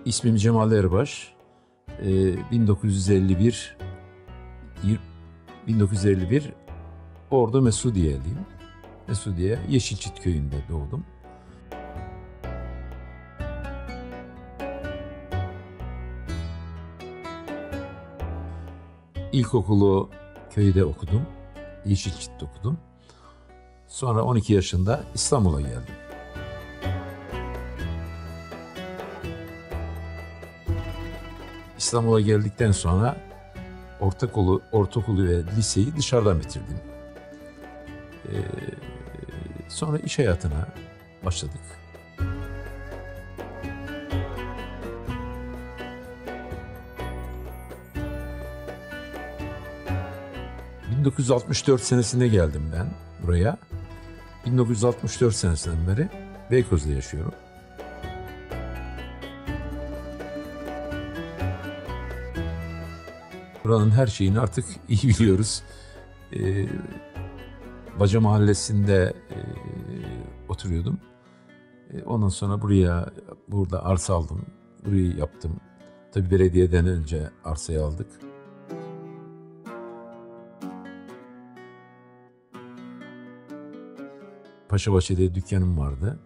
İsmim Cemal Erbaş. 1951 1951 Ordu Mesudiye'liyim. Mesudiye, Yeşilçit köyünde doğdum. İlkokulu köyde okudum. Yeşilçit'te okudum. Sonra 12 yaşında İstanbul'a geldim. İstanbul'a geldikten sonra ortaokulu ve liseyi dışarıdan bitirdim. Sonra iş hayatına başladık. ...1964 senesinde geldim ben buraya. 1964 senesinden beri Beykoz'da yaşıyorum. Buranın her şeyini artık iyi biliyoruz. Baca Mahallesi'nde oturuyordum. Ondan sonra burada arsa aldım. Burayı yaptım. Tabii belediyeden önce arsayı aldık. Paşabahçe'de dükkanım vardı.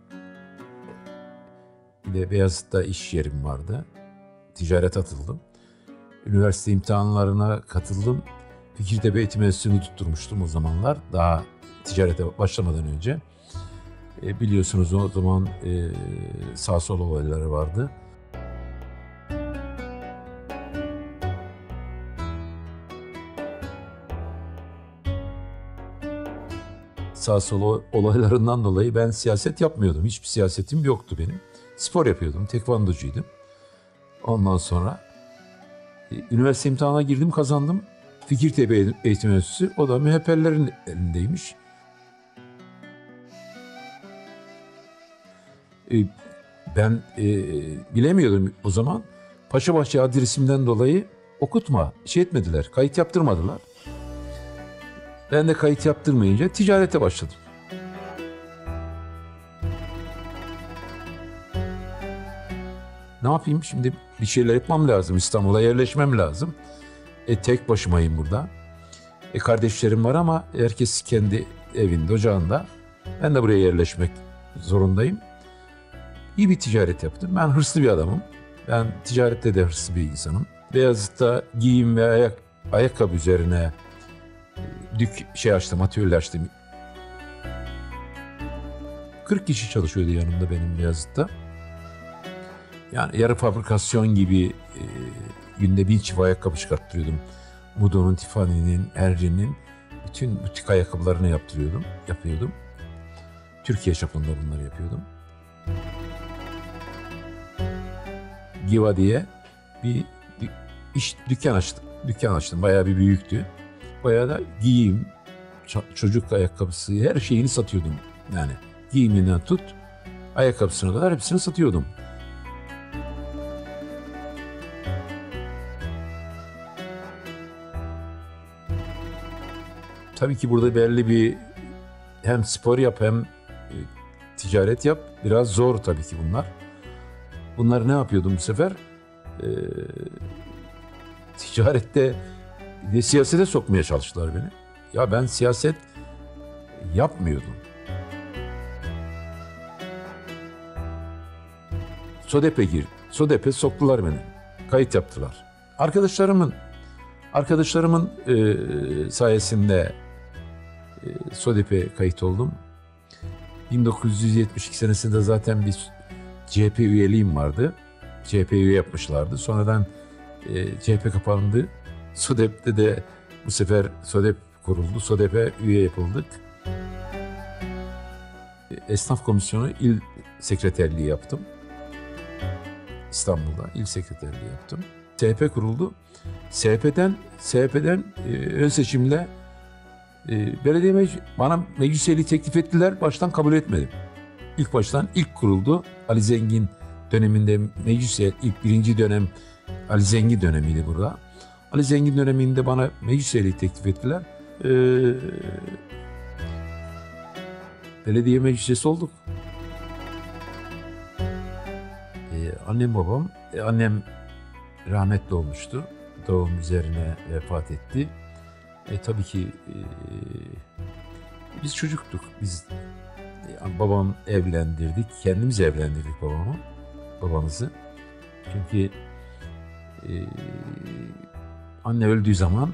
Bir de Beyazıt'ta iş yerim vardı. Ticaret atıldım. Üniversite imtihanlarına katıldım. Fikirtepe Eğitim Enstitüsü'nü tutturmuştum o zamanlar. Daha ticarete başlamadan önce. Biliyorsunuz o zaman sağ sol olayları vardı. Sağ sol olaylarından dolayı ben siyaset yapmıyordum. Hiçbir siyasetim yoktu benim. Spor yapıyordum, tekvandocuydum. Ondan sonra üniversite imtihanına girdim, kazandım. Fikirtepe Eğitim Enstitüsü, o da MHP'lilerin elindeymiş. Ben bilemiyordum o zaman. Paşabahçe adresimden dolayı etmediler, kayıt yaptırmadılar. Ben de kayıt yaptırmayınca ticarete başladım. Ne yapayım şimdi? Bir şeyler yapmam lazım. İstanbul'a yerleşmem lazım. Tek başımayım burada. Kardeşlerim var ama herkes kendi evinde, ocağında. Ben de buraya yerleşmek zorundayım. İyi bir ticaret yaptım. Ben hırslı bir adamım. Ben ticarette de hırslı bir insanım. Beyazıt'ta giyim ve ayakkabı üzerine atölye açtım. 40 kişi çalışıyordu yanımda benim Beyazıt'ta. Yani yarı fabrikasyon gibi günde 1000 çift ayakkabı çıkarttırıyordum. Modo'nun, Tiffany'nin, Erci'nin bütün butik ayakkabılarını yapıyordum. Türkiye çapında bunları yapıyordum. Giva diye bir dükkan açtım. Bayağı bir büyüktü. Bayağı da giyim, çocuk ayakkabısı, her şeyini satıyordum. Yani giyiminden tut, ayakkabısına kadar hepsini satıyordum. Tabii ki burada belli bir hem spor yap hem ticaret yap. Biraz zor tabii ki bunlar. Bunları ne yapıyordum bu sefer? Ticarette de siyasete sokmaya çalıştılar beni. Ya ben siyaset yapmıyordum. SODEP'e soktular beni. Kayıt yaptılar. Arkadaşlarımın sayesinde SODEP'e kayıt oldum. 1972 senesinde zaten bir CHP üyeliğim vardı. CHP üye yapmışlardı. Sonradan CHP kapandı. SODEP'te de bu sefer SODEP kuruldu. SODEP'e üye yapıldık. Esnaf Komisyonu İl Sekreterliği yaptım. İstanbul'da İl Sekreterliği yaptım. SHP kuruldu. SHP'den ön seçimle belediye bana meclis üyeliği teklif ettiler. Baştan kabul etmedim. İlk kuruldu. Ali Zengin döneminde ilk birinci dönem Ali Zengin dönemiydi burada. Ali Zengin döneminde bana meclis üyeliği teklif ettiler. Belediye meclis üyesi olduk. Annem babam, annem rahmetli olmuştu. Doğum üzerine vefat etti. Tabii ki biz çocuktuk. Biz babam evlendirdik. Kendimiz evlendirdik babamızı. Çünkü anne öldüğü zaman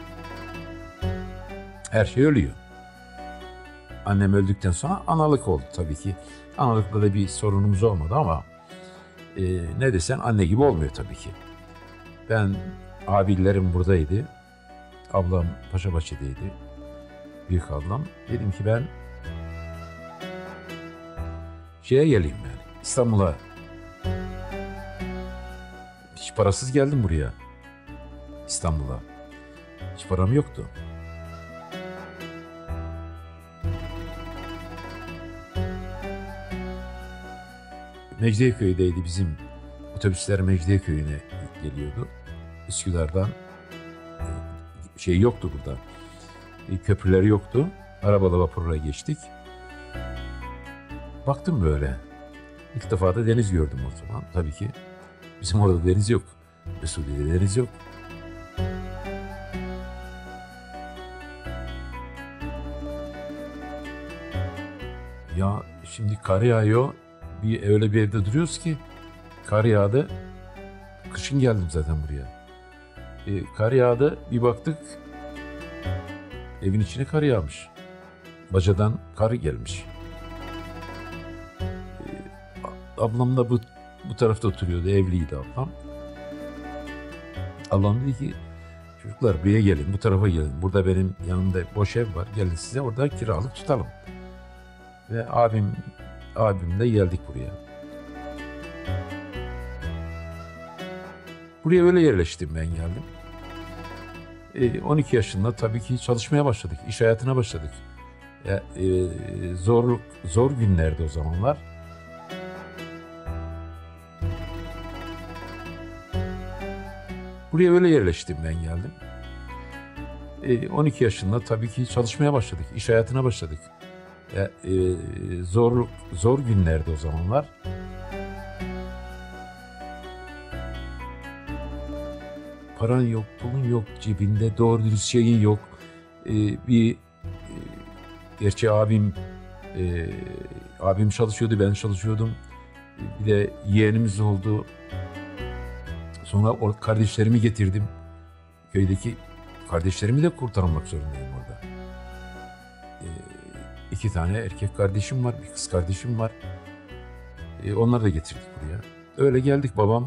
her şey ölüyor. Annem öldükten sonra analık oldu tabii ki. Analıkta da bir sorunumuz olmadı ama ne desen anne gibi olmuyor tabii ki. Ben, abilerim buradaydı. Ablam Paşabahçe'deydi. Büyük ablam. Dedim ki ben geleyim yani İstanbul'a. Hiç parasız geldim buraya. İstanbul'a. Hiç param yoktu. Mecidiyeköy'deydi bizim otobüsler Mecidiyeköy'üne geliyordu. Üsküdar'dan yoktu burada. Köprüleri yoktu. Arabalı vapurla geçtik. Baktım böyle. İlk defa da deniz gördüm o zaman. Tabii ki bizim orada deniz yok. Mesudiye'de deniz yok. Ya şimdi kar yağıyor. Öyle bir evde duruyoruz ki kar yağdı. Kışın geldim zaten buraya. Kar yağdı. Bir baktık evin içine kar yağmış. Bacadan kar gelmiş. Ablam da bu tarafta oturuyordu. Evliydi ablam. Ablam dedi ki çocuklar buraya gelin, bu tarafa gelin. Burada benim yanımda boş ev var. Gelin size orada kiralık tutalım. Ve abimle geldik buraya. Buraya öyle yerleştim, ben geldim. 12 yaşında tabii ki çalışmaya başladık. İş hayatına başladık. Zor günlerdi o zamanlar. Buraya öyle yerleştim, ben geldim. 12 yaşında tabii ki çalışmaya başladık. İş hayatına başladık. Zor günlerdi o zamanlar. Paran yok, pulun yok, cebinde doğru dürüst şeyin yok. Gerçi abim çalışıyordu, ben çalışıyordum. Bir de yeğenimiz oldu. Sonra kardeşlerimi getirdim. Köydeki kardeşlerimi de kurtarmak zorundayım orada. 2 tane erkek kardeşim var, bir kız kardeşim var. Onları da getirdik buraya. Öyle geldik, babam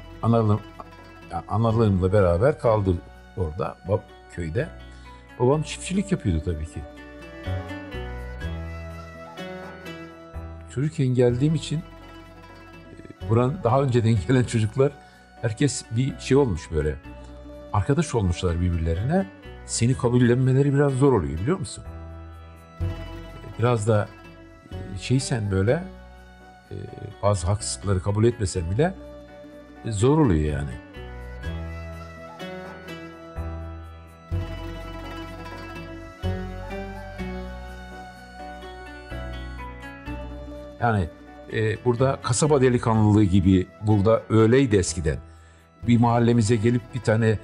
analığımla beraber kaldı orada, köyde. Babam çiftçilik yapıyordu tabii ki. Çocukken geldiğim için buranın daha önceden gelen çocuklar, herkes bir olmuş böyle. Arkadaş olmuşlar birbirlerine. Seni kabullenmeleri biraz zor oluyor, biliyor musun? Biraz da sen böyle bazı haksızlıkları kabul etmesen bile zor oluyor yani. Yani burada kasaba delikanlılığı gibi burada öyleydi eskiden. Bir mahallemize gelip bir tane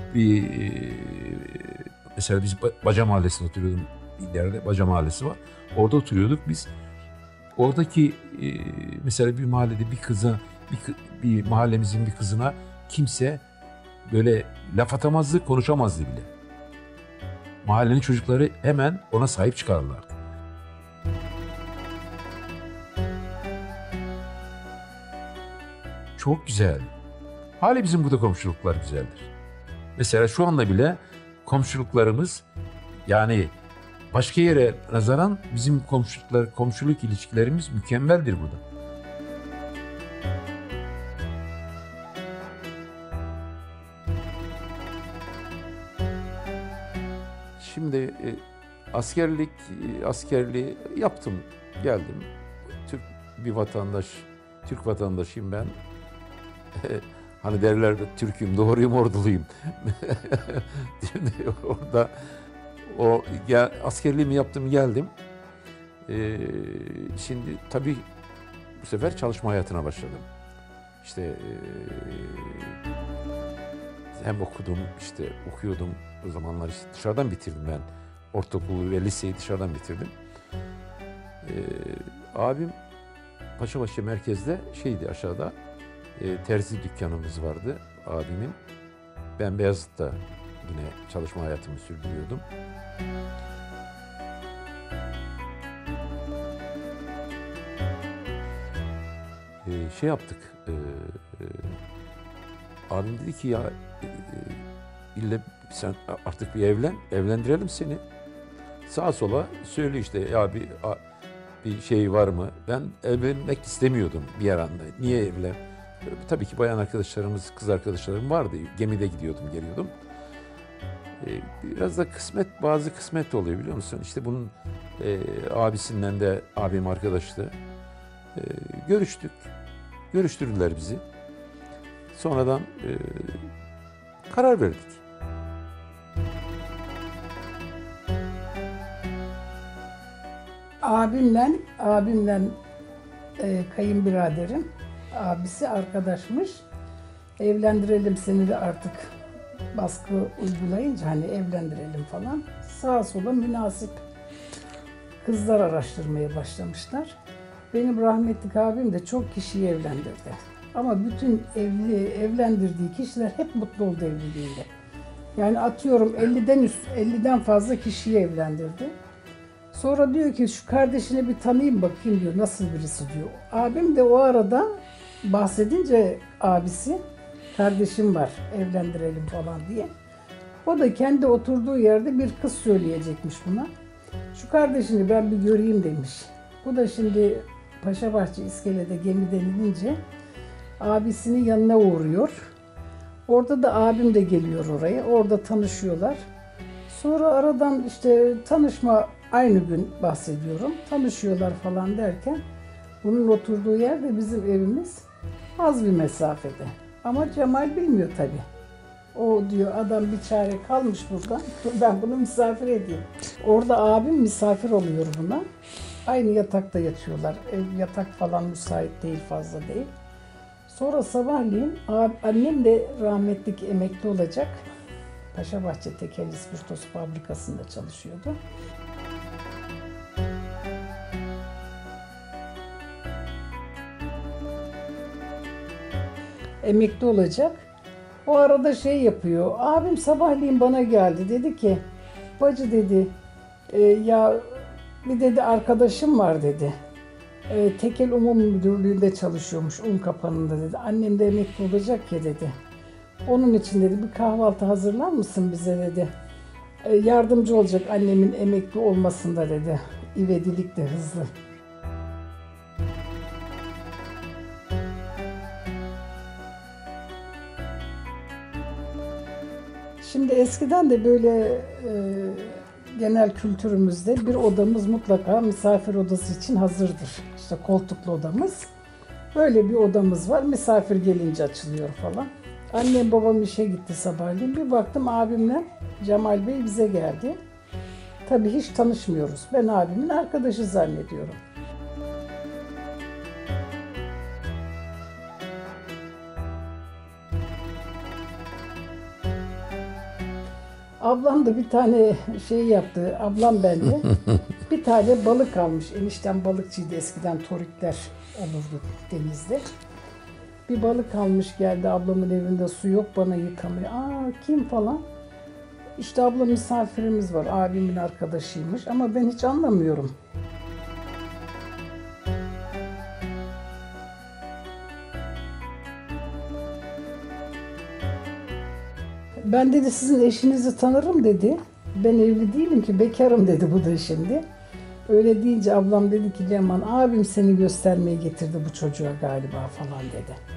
mesela biz Baca Mahallesi'nde oturuyordum. İleride Baca Mahallesi var. Orada oturuyorduk biz. Oradaki mesela bir mahallede bir kıza, bir mahallemizin bir kızına kimse böyle laf atamazdı, konuşamazdı bile. Mahallenin çocukları hemen ona sahip çıkarlardı. Çok güzel. Hala bizim burada komşuluklar güzeldir. Mesela şu anda bile komşuluklarımız, yani başka yere nazaran bizim komşuluk ilişkilerimiz mükemmeldir burada. Şimdi askerliği yaptım, geldim. Türk vatandaşıyım ben. Hani derler Türk'üm, doğruyum, orduluyum. Şimdi orada askerliğimi yaptım, geldim. Şimdi tabii bu sefer çalışma hayatına başladım. İşte hem okudum, işte okuyordum o zamanlar, işte dışarıdan bitirdim ben. Ortaokulu ve liseyi dışarıdan bitirdim. Abim Paşabaşı merkezde şeydi, aşağıda terzi dükkanımız vardı abimin. Ben Beyazıt'ta yine çalışma hayatımı sürdürüyordum. Şey yaptık, abim dedi ki ya ille sen artık bir evlendirelim seni. Sağa sola söyle işte ya bir şey var mı? Ben evlenmek istemiyordum bir anda. Niye evlen? Tabii ki bayan arkadaşlarımız, kız arkadaşlarım vardı. Gemide gidiyordum, geliyordum. Biraz da bazı kısmet oluyor biliyor musun? İşte bunun abisinden de abim arkadaştı. Görüştük. Görüştürdüler bizi. Sonradan karar verdik. Abimle kayınbiraderim, abisi arkadaşmış. Evlendirelim seni de artık, baskı uygulayınca hani evlendirelim falan. Sağa sola münasip kızlar araştırmaya başlamışlar. Benim rahmetli abim de çok kişiyi evlendirdi. Ama bütün evlendirdiği kişiler hep mutlu oldu evliliğinde. Yani atıyorum 50'den fazla kişiyi evlendirdi. Sonra diyor ki şu kardeşini bir tanıyayım bakayım diyor, nasıl birisi diyor. Abim de o arada bahsedince abisi, kardeşim var evlendirelim falan diye. O da kendi oturduğu yerde bir kız söyleyecekmiş buna. Şu kardeşini ben bir göreyim demiş. Bu da şimdi Paşabahçe iskelede gemiden inince abisinin yanına uğruyor. Orada da abim de geliyor oraya. Orada tanışıyorlar. Sonra aradan işte tanışma, aynı gün bahsediyorum. Tanışıyorlar falan derken bunun oturduğu yer de bizim evimiz az bir mesafede. Ama Cemal bilmiyor tabii. O diyor adam bir çare kalmış burada. Ben bunu misafir edeyim. Orada abim misafir oluyor buna. Aynı yatakta yatıyorlar. Yatak falan müsait değil, fazla değil. Sonra sabahleyin annem de rahmetlik emekli olacak. Paşabahçe Tekel İspirtosu fabrikasında çalışıyordu. Emekli olacak. O arada şey yapıyor. Abim sabahleyin bana geldi. Dedi ki, bacı dedi, ya bir dedi arkadaşım var dedi. Tekel Umum Müdürlüğü'nde çalışıyormuş, un kapanında dedi. Annem de emekli olacak ya dedi. Onun için dedi bir kahvaltı hazırlar mısın bize dedi. Yardımcı olacak annemin emekli olmasında dedi. İvedilik de hızlı. Şimdi eskiden de böyle genel kültürümüzde bir odamız mutlaka misafir odası için hazırdır. İşte koltuklu odamız. Böyle bir odamız var. Misafir gelince açılıyor falan. Annem babam işe gitti sabahleyin. Bir baktım abimle Cemal Bey bize geldi. Tabii hiç tanışmıyoruz. Ben abimin arkadaşı zannediyorum. Ablam da bir tane şey yaptı. Ablam bende. Bir tane balık almış. Eniştem balıkçıydı eskiden. Torikler olurdu denizde. Bir balık almış geldi, ablamın evinde su yok, bana yıkamıyor. Kim falan? İşte abla misafirimiz var, abimin arkadaşıymış ama ben hiç anlamıyorum. Ben dedi sizin eşinizi tanırım dedi. Ben evli değilim ki, bekarım dedi bu da şimdi. Öyle deyince ablam dedi ki Leman abim seni göstermeye getirdi bu çocuğa galiba falan dedi.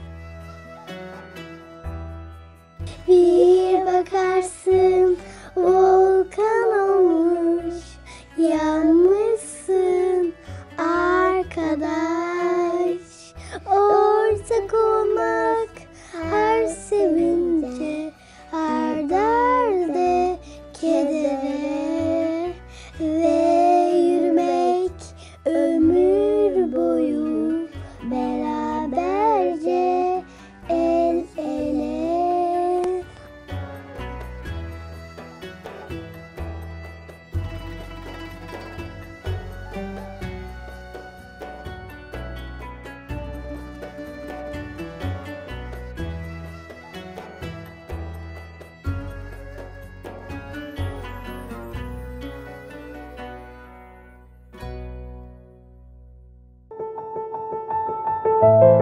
Bir bakarsın volkan olmuş, yanmışsın arkadaş. Ortak olmak her sevince, her derde, kedere ve yürümek ömür boyu beraberce Müzik